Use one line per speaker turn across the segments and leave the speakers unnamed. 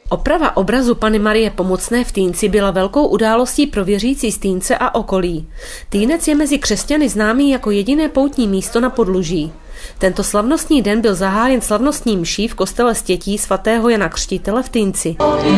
Oprava obrazu Panny Marie Pomocné v Týnci byla velkou událostí pro věřící z Týnce a okolí. Týnec je mezi křesťany známý jako jediné poutní místo na Podluží. Tento slavnostní den byl zahájen slavnostní mší v kostele Stětí svatého Jana Křtitele v Týnci.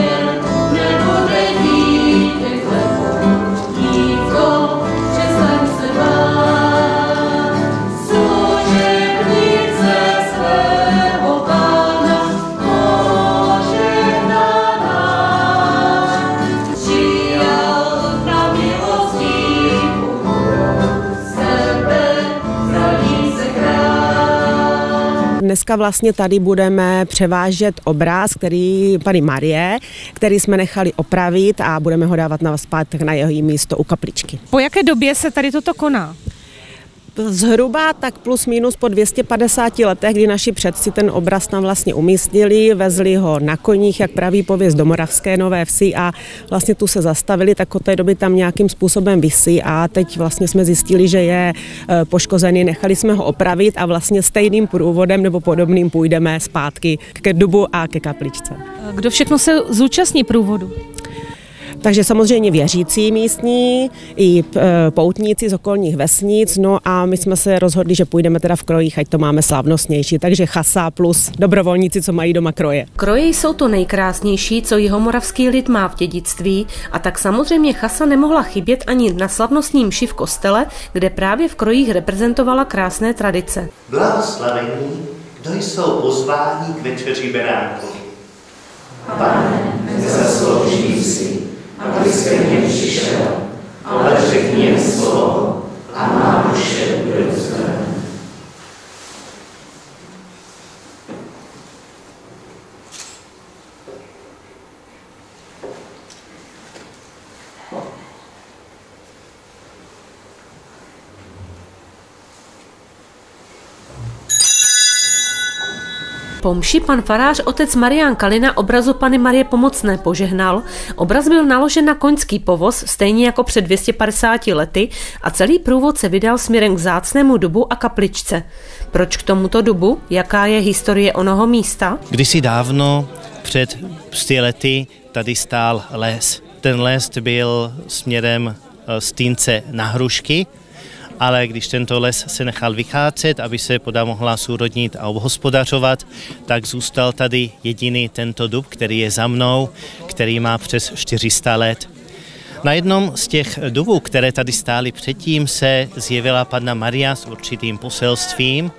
Dneska vlastně tady budeme převážet obraz, Panny Marie, který jsme nechali opravit a budeme ho dávat zpátky na jeho místo u kapličky.
Po jaké době se tady toto koná?
Zhruba tak plus minus po 250 letech, kdy naši předci ten obraz tam vlastně umístili, vezli ho na koních, jak praví pověst, do Moravské Nové Vsi a vlastně tu se zastavili, tak od té doby tam nějakým způsobem visí a teď vlastně jsme zjistili, že je poškozený, nechali jsme ho opravit a vlastně stejným průvodem nebo podobným půjdeme zpátky ke dubu a ke kapličce.
Kdo všechno se zúčastní průvodu?
Takže samozřejmě věřící místní i poutníci z okolních vesnic, no a my jsme se rozhodli, že půjdeme teda v krojích, ať to máme slavnostnější, takže chasa plus dobrovolníci, co mají doma kroje.
Kroje jsou to nejkrásnější, co jihomoravský lid má v dědictví, a tak samozřejmě chasa nemohla chybět ani na slavnostní mši v kostele, kde právě v krojích reprezentovala krásné tradice.
Blahoslavení, kdo jsou pozváni k večeři beránkovi. Pane, nezasloužím si, abys ke mně přišel, ale řekni jen slovo a má duše bude uzdravena.
Po mši pan farář otec Marián Kalina obrazu Panny Marie Pomocné požehnal, obraz byl naložen na koňský povoz, stejně jako před 250 lety, a celý průvod se vydal směrem k vzácnému dubu a kapličce. Proč k tomuto dubu? Jaká je historie onoho místa?
Kdysi dávno, před 100 lety, tady stál les. Ten les byl směrem z Týnce na Hrušky, ale když tento les se nechal vycházet, aby se voda mohla zúrodnit a obhospodařovat, tak zůstal tady jediný tento dub, který je za mnou, který má přes 400 let. Na jednom z těch dubů, které tady stály předtím, se zjevila Panna Maria s určitým poselstvím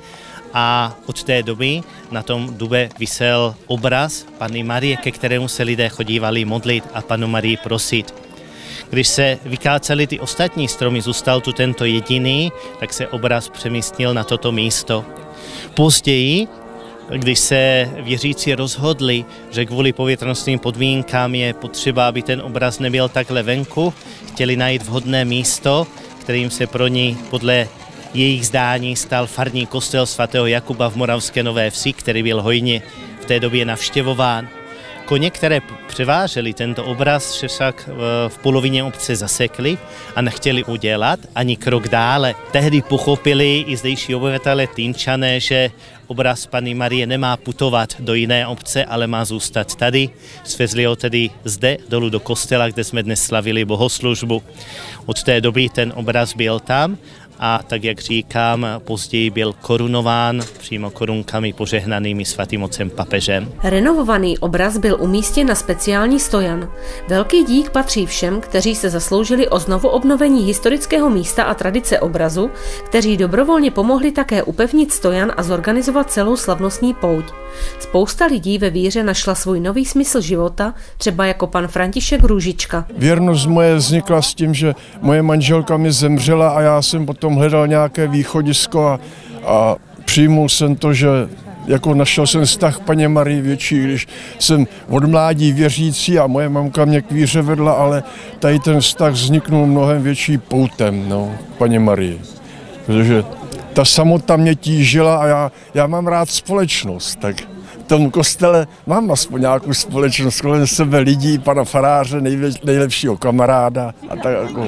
a od té doby na tom dube visel obraz Panny Marie, ke kterému se lidé chodívali modlit a Pannu Marii prosit. Když se vykácely ty ostatní stromy, zůstal tu tento jediný, tak se obraz přemístil na toto místo. Později, když se věřící rozhodli, že kvůli povětrnostním podmínkám je potřeba, aby ten obraz nebyl takhle venku, chtěli najít vhodné místo, kterým se pro ní podle jejich zdání stal farní kostel svatého Jakuba v Moravské Nové Vsi, který byl hojně v té době navštěvován. Koně, které převážely tento obraz, se však v polovině obce zasekli a nechtěli udělat ani krok dále. Tehdy pochopili i zdejší obyvatelé Týnčané, že obraz Panny Marie nemá putovat do jiné obce, ale má zůstat tady. Svezli ho tedy zde dolů do kostela, kde jsme dnes slavili bohoslužbu. Od té doby ten obraz byl tam a tak, jak říkám, později byl korunován přímo korunkami požehnanými svatým otcem papežem.
Renovovaný obraz byl umístěn na speciální stojan. Velký dík patří všem, kteří se zasloužili o znovu obnovení historického místa a tradice obrazu, kteří dobrovolně pomohli také upevnit stojan a zorganizovat celou slavnostní pouť. Spousta lidí ve víře našla svůj nový smysl života, třeba jako pan František Růžička.
Věrnost moje vznikla s tím, že moje manželka mi zemřela a já jsem potom hledal nějaké východisko a přijmul jsem to, že jako našel jsem vztah k Panně Marii větší, když jsem od mládí věřící a moje mamka mě k víře vedla, ale tady ten vztah vzniknul mnohem větší poutem, k Panně Marii. Protože ta samota mě tížila a já mám rád společnost, tak v tom kostele mám aspoň nějakou společnost, kolem sebe lidí, pana faráře, nejlepšího kamaráda a tak jako.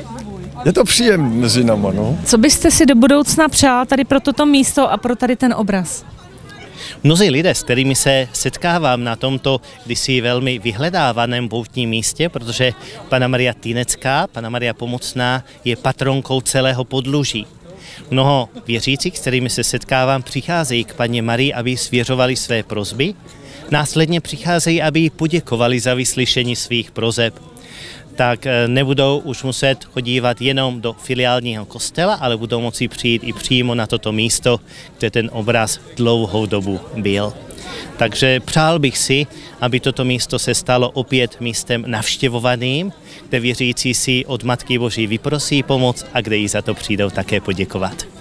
Je to příjemné mezi náma,
Co byste si do budoucna přál tady pro toto místo a pro tady ten obraz?
Mnozí lidé, s kterými se setkávám na tomto kdysi velmi vyhledávaném poutním místě, protože Panna Maria Týnecká, Panna Maria Pomocná, je patronkou celého Podluží. Mnoho věřících, s kterými se setkávám, přicházejí k Panně Marii, aby svěřovali své prosby. Následně přicházejí, aby jí poděkovali za vyslyšení svých proseb. Tak nebudou už muset chodívat jenom do filiálního kostela, ale budou moci přijít i přímo na toto místo, kde ten obraz dlouhou dobu byl. Takže přál bych si, aby toto místo se stalo opět místem navštěvovaným, kde věřící si od Matky Boží vyprosí pomoc a kde jí za to přijdou také poděkovat.